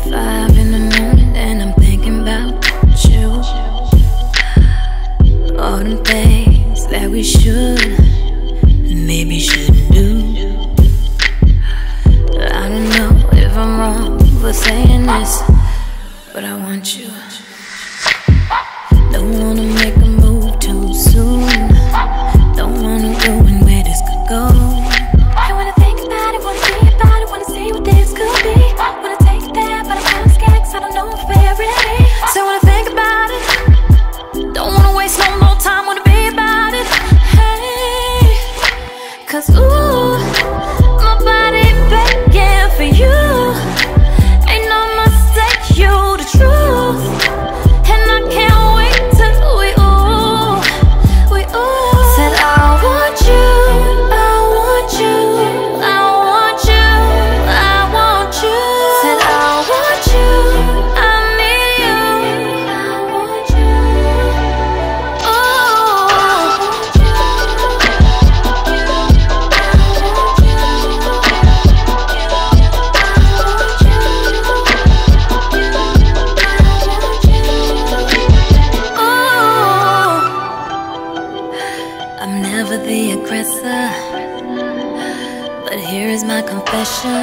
5 in the morning and I'm thinking about you. All the things that we should and maybe shouldn't do. I don't know if I'm wrong for saying this, but I want you. Don't wanna make a move too soon. Don't wanna ruin where this could go. I wanna think about it, wanna be about it, wanna see what this could be. Wanna take it there, but I'm kinda scared 'cause I don't know if we're ready. So I wanna think about it. Don't wanna waste no more time, wanna be about it. Hey, 'cause ooh, my body begging for you. Ain't no mistake, you the truth. And I can't wait till we said I want you, I want you, I want you, I want you. Said I want you, I need you, I want you. I'm never the aggressor, but here is my confession.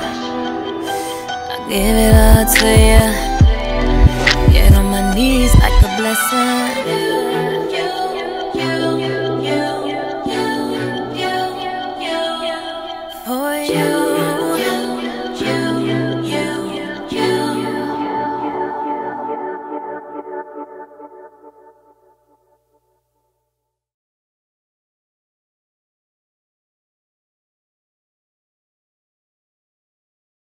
I give it all to you, get on my knees like a blessing.